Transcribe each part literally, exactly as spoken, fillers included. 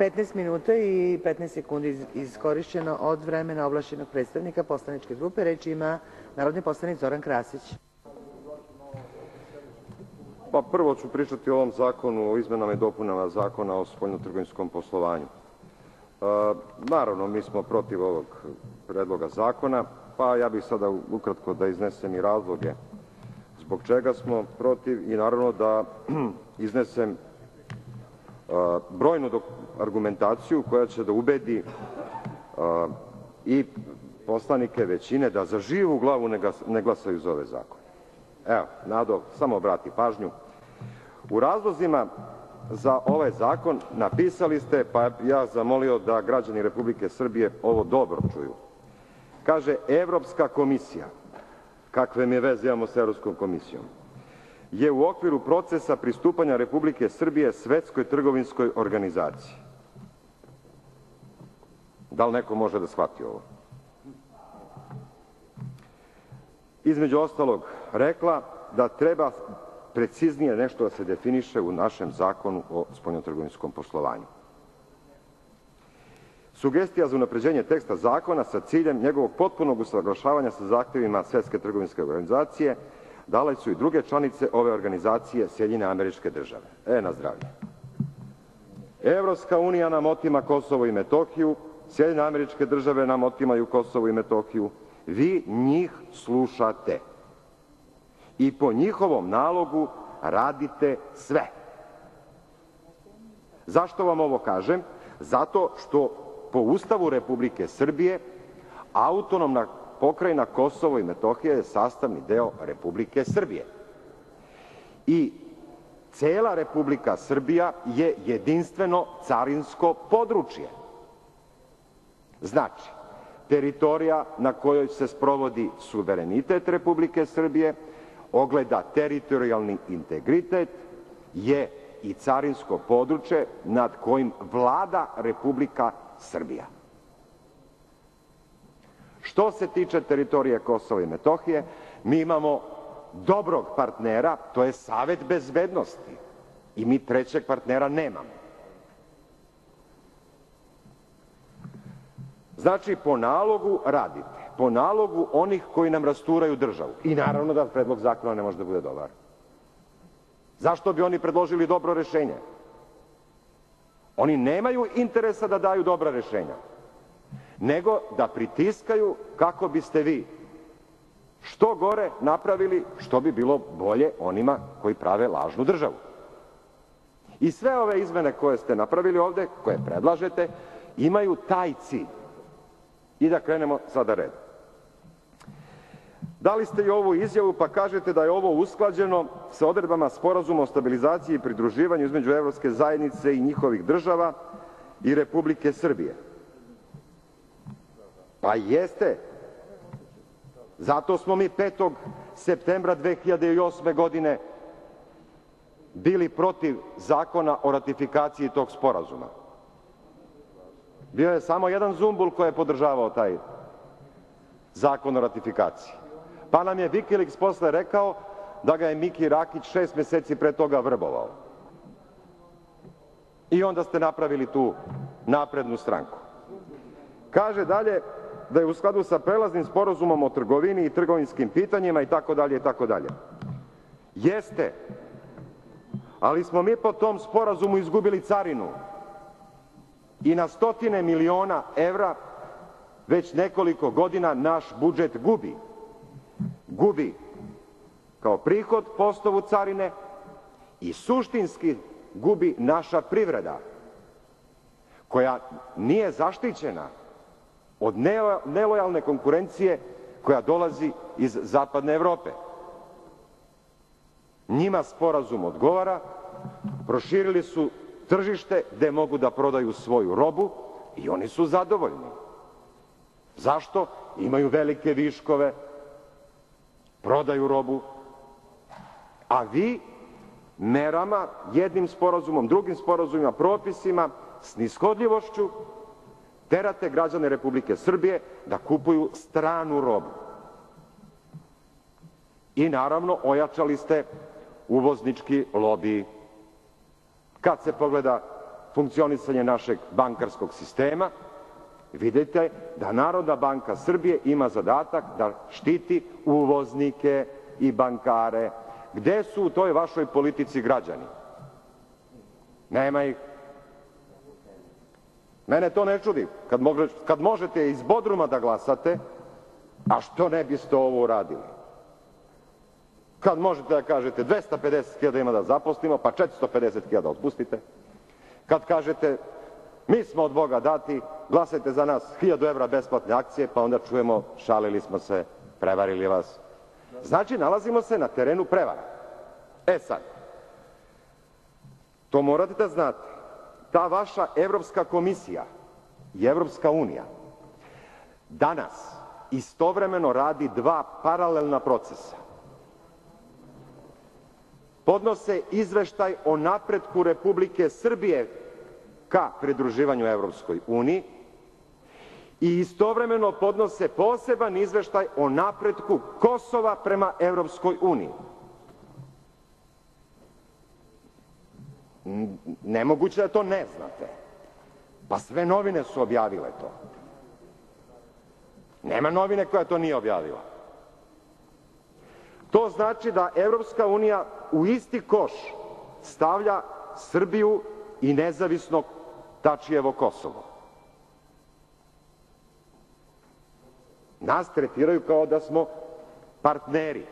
petnaest minuta i petnaest sekundi iskorišćeno od vremena ovlašćenog predstavnika poslaničke grupe. Reč ima narodni poslanik Zoran Krasić. Pa prvo ću pričati o ovom zakonu o izmenama i dopunama Zakona o spoljnotrgovinskom poslovanju. E, naravno, mi smo protiv ovog predloga zakona, pa ja bih sada ukratko da iznesem i razloge zbog čega smo protiv i naravno da iznesem brojnu argumentaciju koja će da ubedi i poslanike većine da za živu glavu ne glasaju za ove zakone. Evo, Nado, samo obrati pažnju. U razlozima za ovaj zakon napisali ste, pa ja zamolio da građani Republike Srbije ovo dobro čuju. Kaže, Evropska komisija, kakve mi veze imamo s Evropskom komisijom, je u okviru procesa pristupanja Republike Srbije Svetskoj trgovinskoj organizaciji. Da li neko može da shvati ovo? Između ostalog rekla da treba preciznije nešto da se definiše u našem zakonu o spoljnotrgovinskom poslovanju. Sugestija za unapređenje teksta zakona sa ciljem njegovog potpunog usaglašavanja sa zahtevima Svetske trgovinske organizacije dale su i druge članice ove organizacije, Sjedinjene Američke Države. E, na zdravlje. Evropska unija nam otima Kosovo i Metohiju, Sjedinjene Američke Države nam otimaju Kosovo i Metohiju. Vi njih slušate i po njihovom nalogu radite sve. Zašto vam ovo kažem? Zato što po Ustavu Republike Srbije autonomna pokrajina Kosovo i Metohija je sastavni deo Republike Srbije. I cela Republika Srbija je jedinstveno carinsko područje. Znači, teritorija na kojoj se sprovodi suverenitet Republike Srbije, ogleda teritorijalni integritet, je i carinsko područje nad kojim vlada Republika Srbija. Što se tiče teritorije Kosova i Metohije, mi imamo dobrog partnera, to je Savet bezbednosti, i mi trećeg partnera nemamo. Znači, po nalogu radite, po nalogu onih koji nam rasturaju državu. I naravno da predlog zakona ne može da bude dobar. Zašto bi oni predložili dobro rešenje? Oni nemaju interesa da daju dobra rešenja, nego da pritiskaju kako biste vi što gore napravili, što bi bilo bolje onima koji prave lažnu državu. I sve ove izmene koje ste napravili ovde, koje predlažete, imaju taj cilj. I da krenemo sada redom. Dali ste i ovu izjavu, pa kažete da je ovo usklađeno sa odredbama Sporazuma o stabilizaciji i pridruživanju između Evropske zajednice i njihovih država i Republike Srbije. Pa jeste. Zato smo mi petog septembra dve hiljade osme. godine bili protiv zakona o ratifikaciji tog sporazuma. Bio je samo jedan zumbul koji je podržavao taj zakon o ratifikaciji. Pa nam je Wikileaks posle rekao da ga je Miki Rakić šest meseci pre toga vrbovao. I onda ste napravili tu naprednu stranku. Kaže dalje da je u skladu sa prelaznim sporazumom o trgovini i trgovinskim pitanjima i tako dalje i tako dalje. Jeste, ali smo mi po tom sporazumu izgubili carinu i na stotine miliona evra već nekoliko godina naš budžet gubi. Gubi kao prihod po osnovu carine i suštinski gubi naša privreda, koja nije zaštićena od nelojalne konkurencije koja dolazi iz zapadne Evrope. Njima sporazum odgovara, proširili su tržište gde mogu da prodaju svoju robu i oni su zadovoljni. Zašto? Imaju velike viškove, prodaju robu, a vi merama, jednim sporazumom, drugim sporazumima, propisima, snishodljivošću terate građane Republike Srbije da kupuju stranu robu. I naravno ojačali ste uvoznički lobij. Kad se pogleda funkcionisanje našeg bankarskog sistema, vidite da Narodna banka Srbije ima zadatak da štiti uvoznike i bankare. Gde su u toj vašoj politici građani? Nema ih. Mene to ne čudi. Kad, mogle, kad možete iz Bodruma da glasate, a što ne biste ovo uradili? Kad možete da kažete dvesta pedeset hiljada ima da zaposlimo, pa četiristo pedeset hiljada otpustite. Kad kažete mi smo od Boga dati, glasajte za nas, hiljadu evra besplatne akcije, pa onda čujemo šalili smo se, prevarili vas. Znači, nalazimo se na terenu prevara. E sad, to morate da znate. Ta vaša Evropska komisija i Evropska unija danas istovremeno radi dva paralelna procesa. Podnose izveštaj o napretku Republike Srbije ka pridruživanju Evropskoj uniji i istovremeno podnose poseban izveštaj o napretku Kosova prema Evropskoj uniji. Nemoguće da to ne znate. Pa sve novine su objavile to. Nema novine koja to nije objavila. To znači da Evropska unija u isti koš stavlja Srbiju i nezavisno Tačijevo Kosovo. Nas tretiraju kao da smo partneri.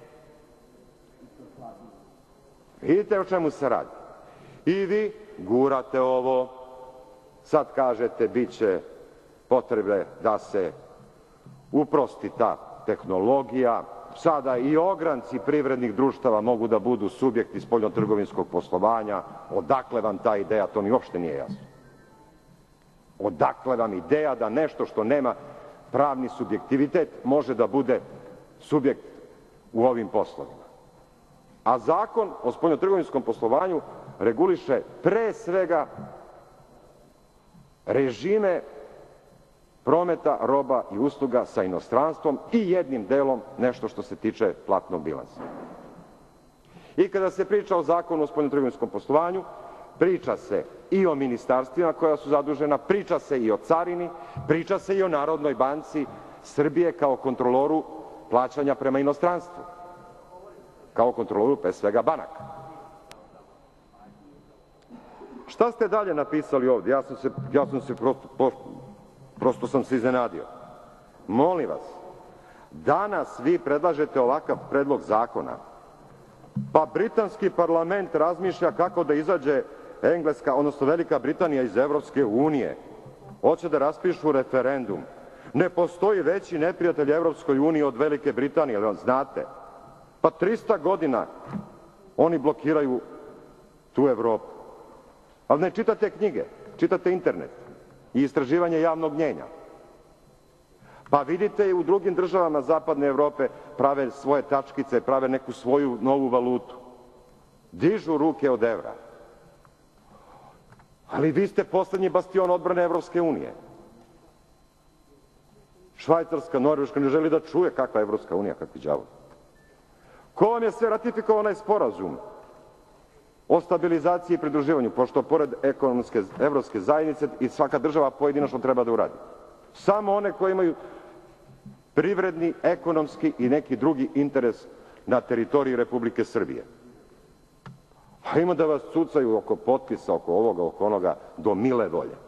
Vidite o čemu se radi. I vi gurate ovo, sad kažete bit će potrebe da se uprosti ta tehnologija, sada i ogranci privrednih društava mogu da budu subjekti spoljnotrgovinskog poslovanja. Odakle vam ta ideja, to mi uopšte nije jasno. Odakle vam ideja da nešto što nema pravni subjektivitet može da bude subjekt u ovim poslovima? A zakon o spoljnotrgovinskom poslovanju reguliše pre svega režime prometa roba i usluga sa inostranstvom i jednim delom nešto što se tiče platnog bilansa. I kada se priča o zakonu o spoljnotrgovinskom poslovanju, priča se i o ministarstvima koja su zadužena, priča se i o carini, priča se i o Narodnoj banci Srbije kao kontroloru plaćanja prema inostranstvu, kao kontroloru pre svega banaka. Šta ste dalje napisali ovde? Ja sam se, ja sam se prosto, prosto sam se iznenadio. Molim vas, danas vi predlažete ovakav predlog zakona, pa britanski parlament razmišlja kako da izađe Engleska, odnosno Velika Britanija iz Evropske unije. Hoće da raspišu referendum. Ne postoji veći neprijatelj Evropskoj uniji od Velike Britanije, ali on znate. Pa trista godina oni blokiraju tu Evropu. Ali ne čitate knjige, čitate internet i istraživanje javnog mnjenja. Pa vidite i u drugim državama zapadne Evrope prave svoje tačkice, prave neku svoju novu valutu. Dižu ruke od evra. Ali vi ste poslednji bastion odbrane Evropske unije. Švajcarska, Norveška ne želi da čuje kakva je Evropska unija, kakvi đavo. Ko vam je sve ratifikovao onaj sporazum o stabilizaciji i pridruživanju, pošto pored ekonomske evropske zajednice i svaka država pojedinačno treba da uradi? Samo one koje imaju privredni, ekonomski i neki drugi interes na teritoriji Republike Srbije. A ima da vas cucaju oko potpisa, oko ovoga, oko onoga, do mile volje.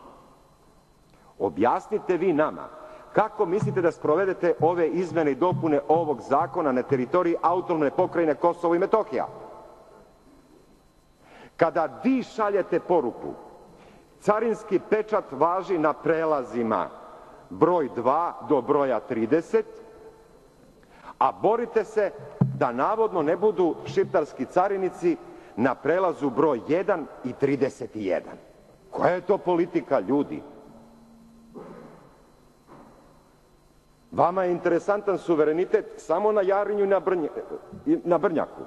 Objasnite vi nama kako mislite da sprovedete ove izmene i dopune ovog zakona na teritoriji autonomne pokrajine Kosovo i Metohija. Kada vi šaljete poruku, carinski pečat važi na prelazima broj dva do broja trideset, a borite se da navodno ne budu šiptarski carinici na prelazu broj jedan i trideset jedan. Koja je to politika, ljudi? Vama je interesantan suverenitet samo na Jarinju i na Brnjaku.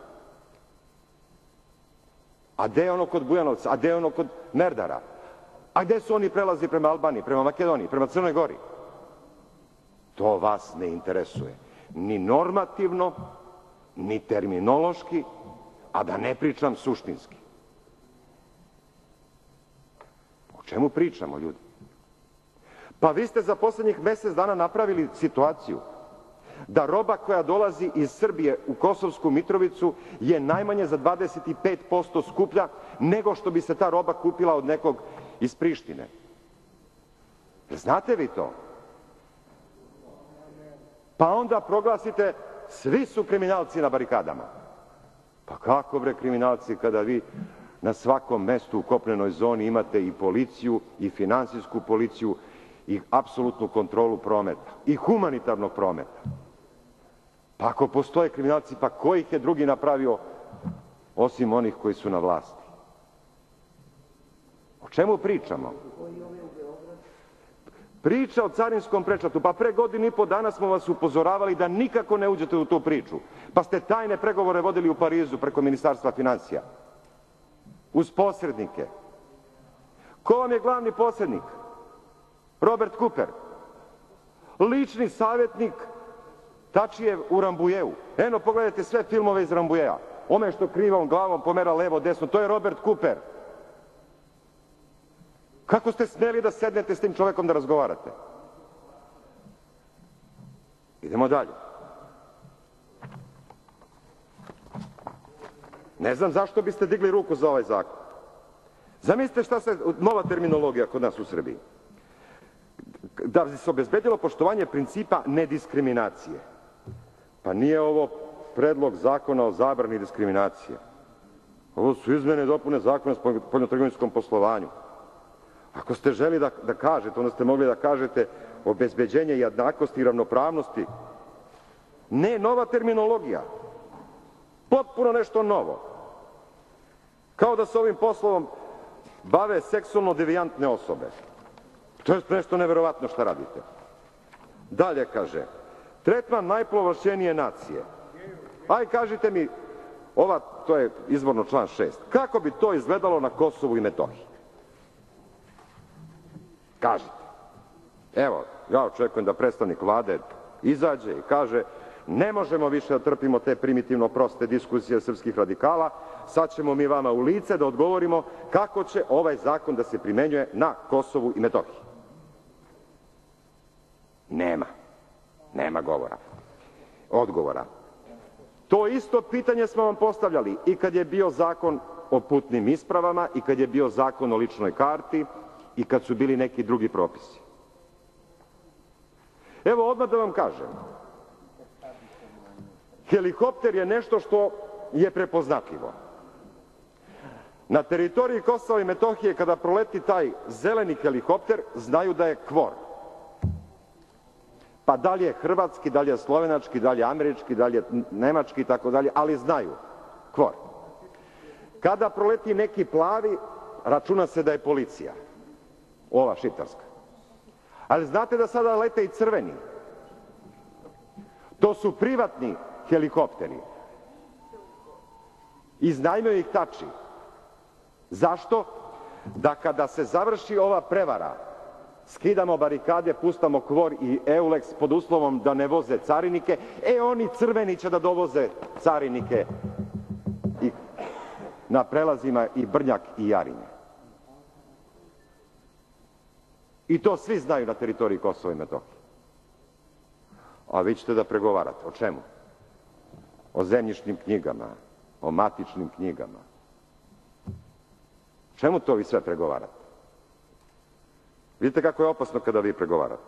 A gde je ono kod Bujanovca? A gde je ono kod Merdara? A gde su oni prelazi prema Albaniji, prema Makedoniji, prema Crnoj Gori? To vas ne interesuje. Ni normativno, ni terminološki, a da ne pričam suštinski. čemu pričamo, ljudi? Pa vi ste za poslednjih mesec dana napravili situaciju da roba koja dolazi iz Srbije u Kosovsku Mitrovicu je najmanje za dvadeset pet posto skuplja nego što bi se ta roba kupila od nekog iz Prištine. Znate vi to? Pa onda proglasite svi su kriminalci na barikadama. Pa kako bre kriminalci kada vi na svakom mestu u kopnenoj zoni imate i policiju i finansijsku policiju i apsolutnu kontrolu prometa i humanitarnog prometa. Pa ako postoje kriminalci, pa ko ih je drugi napravio osim onih koji su na vlasti? O čemu pričamo? Priča o carinskom prečatu. Pa pre godinu i po dana smo vas upozoravali da nikako ne uđete u tu priču. Pa ste tajne pregovore vodili u Parizu preko Ministarstva finansija. Uz posrednike. Ko vam je glavni posrednik? Robert Cooper. Lični savjetnik Tačijev u Rambujeu. Eno, pogledajte sve filmove iz Rambujeja. Ome što krivom glavom pomera levo, desno, to je Robert Cooper. Kako ste smeli da sednete s tim čovekom da razgovarate? Idemo dalje. Ne znam zašto biste digli ruku za ovaj zakon. Zamislite šta se, nova terminologija kod nas u Srbiji. Da bi se obezbedilo poštovanje principa nediskriminacije. Pa nije ovo predlog zakona o zabrani diskriminacije. Ovo su izmene i dopune zakona o spoljnotrgovinskom poslovanju. Ako ste želi da, da kažete, onda ste mogli da kažete obezbeđenje jednakosti i ravnopravnosti. Ne, nova terminologija. Potpuno nešto novo. Kao da se ovim poslovom bave seksualno devijantne osobe. To je nešto neverovatno šta radite. Dalje kaže, tretman najpovlašćenije nacije. Aj, kažite mi, ova, to je izvorno član šest, kako bi to izgledalo na Kosovu i Metohiji? Kažite. Evo, ja očekujem da predstavnik vlade izađe i kaže ne možemo više da trpimo te primitivno proste diskusije srpskih radikala, sad ćemo mi vama u lice da odgovorimo kako će ovaj zakon da se primenjuje na Kosovu i Metohiji. Nema. Nema govora. Odgovora. To isto pitanje smo vam postavljali i kad je bio zakon o putnim ispravama i kad je bio zakon o ličnoj karti i kad su bili neki drugi propisi. Evo odmah da vam kažem. Helikopter je nešto što je prepoznatljivo. Na teritoriji Kosova i Metohije kada proleti taj zeleni helikopter, znaju da je kvor. Pa da li je hrvatski, da li je slovenački, da li je američki, da li je nemački i tako dalje, ali znaju. Kvor. Kada proleti neki plavi, računa se da je policija. Ova šiptarska. Ali znate da sada lete i crveni. To su privatni helikopteri. Iznajmio ih Tači. Zašto? Da kada se završi ova prevara, skidamo barikade, pustamo kvor i Euleks pod uslovom da ne voze carinike, e oni crveni će da dovoze carinike i na prelazima i Brnjak i Jarinje. I to svi znaju na teritoriji Kosova i Metohije. A vi ćete da pregovarate. O čemu? O zemljišnim knjigama, o matičnim knjigama. Čemu to vi sve pregovarate? Vidite kako je opasno kada vi pregovarate.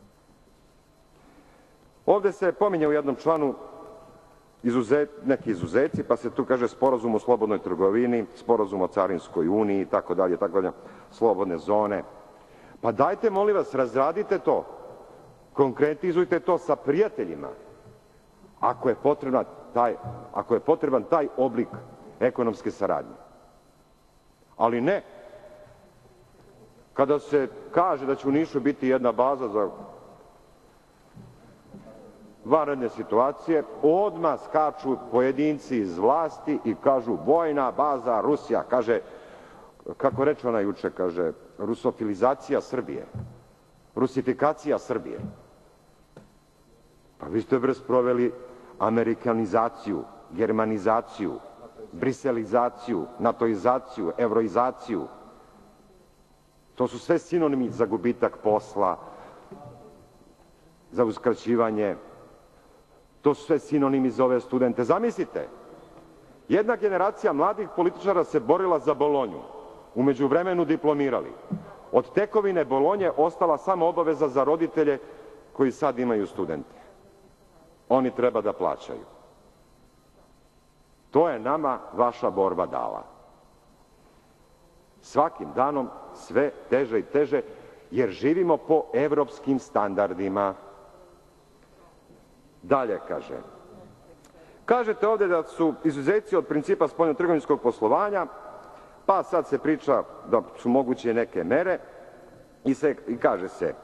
Ovde se pominje u jednom članu izuzet, neki izuzeci, pa se tu kaže sporazum o slobodnoj trgovini, sporazum o carinskoj uniji, tako dalje, tako dalje, slobodne zone. Pa dajte, molim vas, razradite to. Konkretizujte to sa prijateljima. Ako je potreban taj, ako je potreban taj oblik ekonomske saradnje. Ali ne. Kada se kaže da će u Nišu biti jedna baza za vanredne situacije, odmah skaču pojedinci iz vlasti i kažu vojna baza Rusija. Kaže, kako reče ona juče, kaže, rusofilizacija Srbije. Rusifikacija Srbije. Pa vi ste bre sproveli amerikanizaciju, germanizaciju, briselizaciju, natoizaciju, evroizaciju. To su sve sinonimi za gubitak posla, za uskraćivanje. To su sve sinonimi za ove studente. Zamislite, jedna generacija mladih političara se borila za Bolonju, u međuvremenu diplomirali. Od tekovine Bolonje ostala samo obaveza za roditelje koji sad imaju studente. Oni treba da plaćaju. To je nama vaša borba dala. Svakim danom sve teže i teže, jer živimo po evropskim standardima. Dalje kaže. Kažete ovde da su izuzeci od principa spoljnotrgovinskog poslovanja, pa sad se priča da su moguće neke mere i, se, i kaže se e,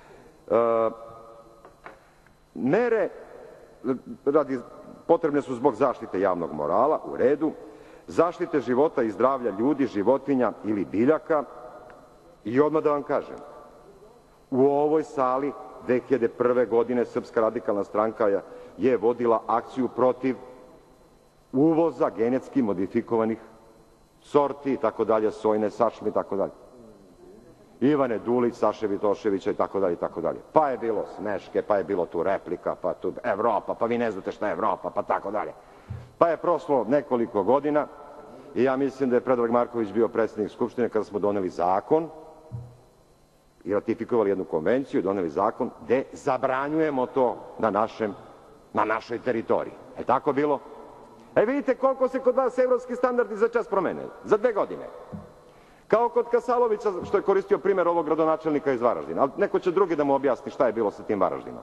mere radi, potrebne su zbog zaštite javnog morala, u redu, zaštite života i zdravlja ljudi, životinja ili biljaka i odmah da vam kažem, u ovoj sali dve hiljade prve. godine Srpska radikalna stranka je vodila akciju protiv uvoza genetski modifikovanih sorti i tako dalje, sojne sačme i tako dalje. Ivane Dulić, Saše Vitoševića i tako dalje i tako dalje. Pa je bilo smeške, pa je bilo tu replika, pa tu Evropa, pa vi ne znate šta je Evropa, pa tako dalje. Pa je prošlo nekoliko godina i ja mislim da je Predrag Marković bio predsednik Skupštine kada smo doneli zakon i ratifikovali jednu konvenciju i doneli zakon gde zabranjujemo to na, našem, na našoj teritoriji. Je tako bilo? E vidite koliko se kod vas evropski standardi za čas promene. Za dve godine. Kao kod Kasalovića što je koristio primer ovog gradonačelnika iz Varaždina. Ali neko će drugi da mu objasni šta je bilo sa tim Varaždinom.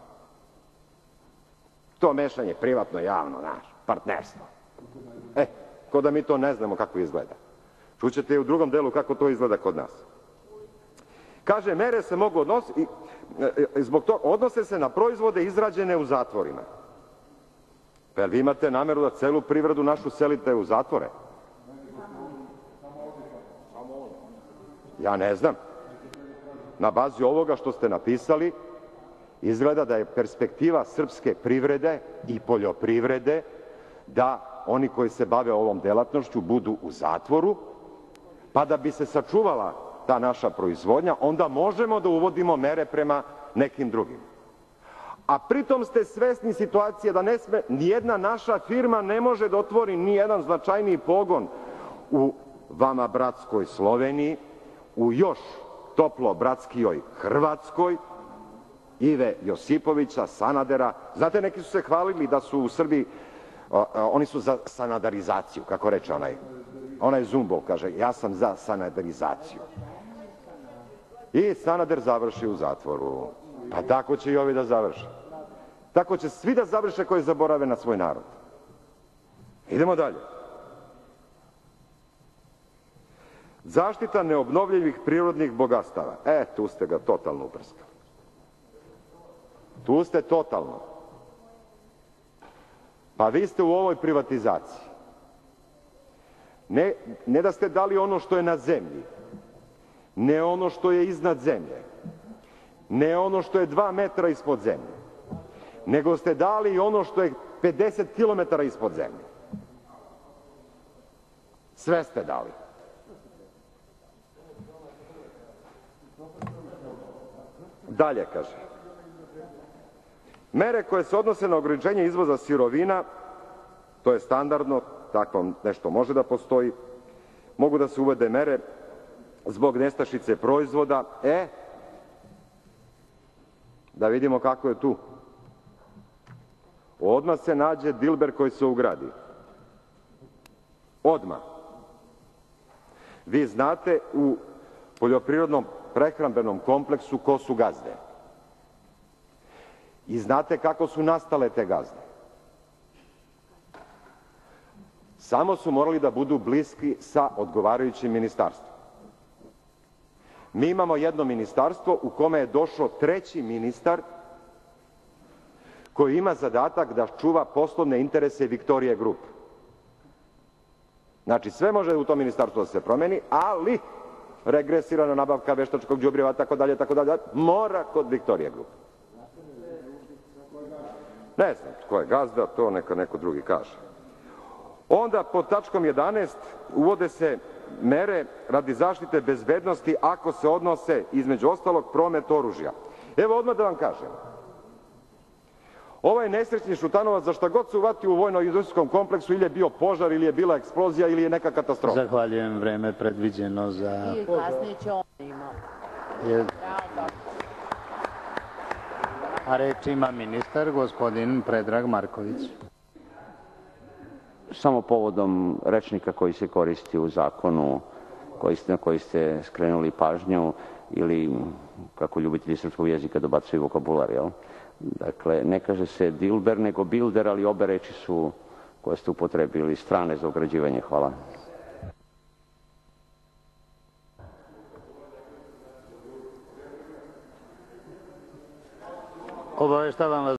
To mešanje privatno, javno, naš, partnerstvo. E, ko da mi to ne znamo kako izgleda. Čućete i u drugom delu kako to izgleda kod nas. Kaže, mere se mogu odnositi, zbog toga odnose se na proizvode izrađene u zatvorima. Pa jel vi imate nameru da celu privredu našu selite u zatvore? Ja ne znam. Na bazi ovoga što ste napisali, izgleda da je perspektiva srpske privrede i poljoprivrede da oni koji se bave ovom delatnošću budu u zatvoru, pa da bi se sačuvala ta naša proizvodnja, onda možemo da uvodimo mere prema nekim drugim. A pritom ste svesni situacije da ne sme, nijedna naša firma ne može da otvori nijedan značajniji pogon u vama bratskoj Sloveniji, u još toplo bratskijoj Hrvatskoj, Ive Josipovića, Sanadera. Znate, neki su se hvalili da su u Srbiji, o, o, oni su za sanadarizaciju, kako reče onaj, onaj Zumbov, kaže, ja sam za sanadarizaciju. I Sanader završi u zatvoru. Pa tako će i ovi da završe. Tako će svi da završe koji zaborave na svoj narod. Idemo dalje. Zaštita neobnovljivih prirodnih bogatstava. E, tu ste ga totalno uprskali. Tu ste totalno. Pa vi ste u ovoj privatizaciji. Ne, ne da ste dali ono što je na zemlji, ne ono što je iznad zemlje, ne ono što je dva metra ispod zemlje, nego ste dali i ono što je pedeset kilometara ispod zemlje. Sve ste dali. Dalje kaže. Mere koje se odnose na ograničenje izvoza sirovina, to je standardno, tako nešto može da postoji, mogu da se uvede mere zbog nestašice proizvoda. E, da vidimo kako je tu. Odmah se nađe dilber koji se ugradi. Odmah. Vi znate u poljoprivrednom prehrambenom kompleksu ko su gazde. I znate kako su nastale te gazde. Samo su morali da budu bliski sa odgovarajućim ministarstvom. Mi imamo jedno ministarstvo u kome je došao treći ministar koji ima zadatak da čuva poslovne interese Viktorije Grup. Znači, sve može u tom ministarstvu da se promeni, ali regresirana nabavka veštačkog đubriva, tako dalje, tako dalje, mora kod Viktorije Grup. Ne znam ko je gazda, to neka neko drugi kaže. Onda pod tačkom jedanaest uvode se mere radi zaštite bezbednosti ako se odnose, između ostalog, promet oružja. Evo odmah da vam kažem, ovaj nesrećni Šutanovac za šta god se uvati u vojno-industrijskom kompleksu ili je bio požar, ili je bila eksplozija, ili je neka katastrofa. Zahvaljujem, vreme predviđeno za... I kasnije će on imao. A reč ima ministar, gospodin Predrag Marković. Samo povodom rečnika koji se koristi u zakonu, na koji ste skrenuli pažnju, ili, kako ljubitelji srpskog jezika dobacuju vokabular, jel? Dakle, ne kaže se dilber, nego bilder, ali obe reči su, koje ste upotrebili, strane za ograđivanje. Hvala. Obaveštavam vas